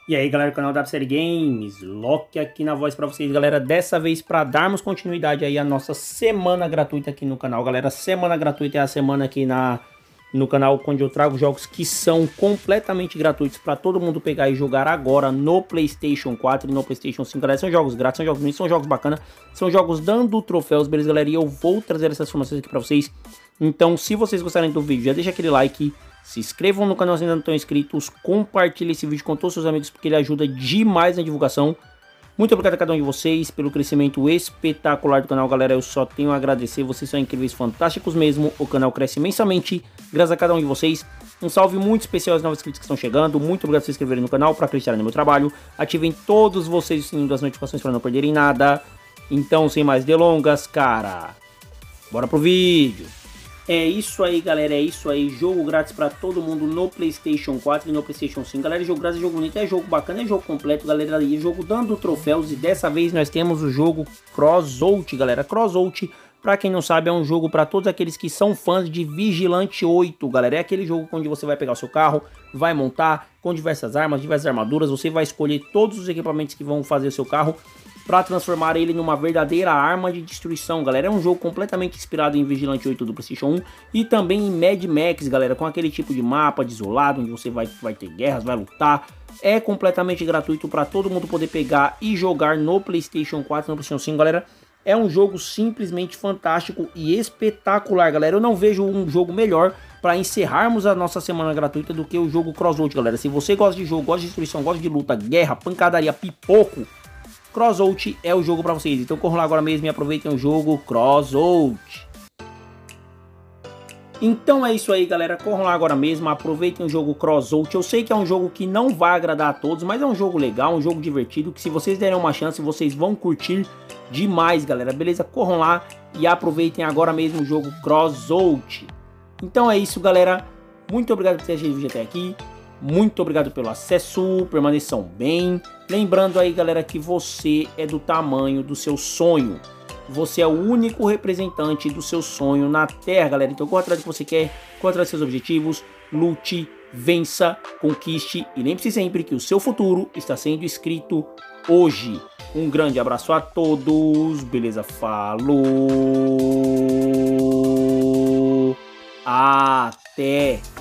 E aí galera do canal da Série Games, Loki aqui na voz pra vocês, galera. Dessa vez para darmos continuidade aí à nossa semana gratuita aqui no canal, galera. Semana gratuita é a semana aqui no canal onde eu trago jogos que são completamente gratuitos para todo mundo pegar e jogar agora no PlayStation 4 e no PlayStation 5, galera. São jogos grátis, são jogos bonitos, são jogos bacanas, são jogos dando troféus, beleza, galera? E eu vou trazer essas informações aqui para vocês. Então, se vocês gostarem do vídeo, já deixa aquele like. Se inscrevam no canal se ainda não estão inscritos, compartilhe esse vídeo com todos os seus amigos porque ele ajuda demais na divulgação. Muito obrigado a cada um de vocês pelo crescimento espetacular do canal, galera. Eu só tenho a agradecer, vocês são incríveis, fantásticos mesmo. O canal cresce imensamente graças a cada um de vocês. Um salve muito especial aos novos inscritos que estão chegando. Muito obrigado por se inscreverem no canal, para acreditarem no meu trabalho. Ativem todos vocês o sininho das notificações para não perderem nada. Então, sem mais delongas, cara, bora pro vídeo. É isso aí, galera, é isso aí, jogo grátis pra todo mundo no PlayStation 4 e no PlayStation 5, galera. Jogo grátis, é jogo bonito, é jogo bacana, é jogo completo, galera, é jogo dando troféus. E dessa vez nós temos o jogo Crossout, galera. Crossout, pra quem não sabe, é um jogo pra todos aqueles que são fãs de Vigilante 8, galera. É aquele jogo onde você vai pegar o seu carro, vai montar com diversas armas, diversas armaduras, você vai escolher todos os equipamentos que vão fazer o seu carro para transformar ele numa verdadeira arma de destruição, galera. É um jogo completamente inspirado em Vigilante 8 do PlayStation 1 e também em Mad Max, galera, com aquele tipo de mapa desolado, onde você vai ter guerras, vai lutar. É completamente gratuito para todo mundo poder pegar e jogar no PlayStation 4 e no PlayStation 5, galera. É um jogo simplesmente fantástico e espetacular, galera. Eu não vejo um jogo melhor para encerrarmos a nossa semana gratuita do que o jogo Crossout, galera. Se você gosta de jogo, gosta de destruição, gosta de luta, guerra, pancadaria, pipoco, Crossout é o jogo para vocês. Então corram lá agora mesmo e aproveitem o jogo Crossout. Então é isso aí, galera. Corram lá agora mesmo, aproveitem o jogo Crossout. Eu sei que é um jogo que não vai agradar a todos, mas é um jogo legal, um jogo divertido, que se vocês derem uma chance, vocês vão curtir demais, galera. Beleza? Corram lá e aproveitem agora mesmo o jogo Crossout. Então é isso, galera. Muito obrigado por ter assistido o vídeo até aqui. Muito obrigado pelo acesso, permaneçam bem. Lembrando aí, galera, que você é do tamanho do seu sonho. Você é o único representante do seu sonho na Terra, galera. Então corra atrás do que você quer, corra atrás dos seus objetivos, lute, vença, conquiste. E lembre-se sempre que o seu futuro está sendo escrito hoje. Um grande abraço a todos, beleza? Falou! Até!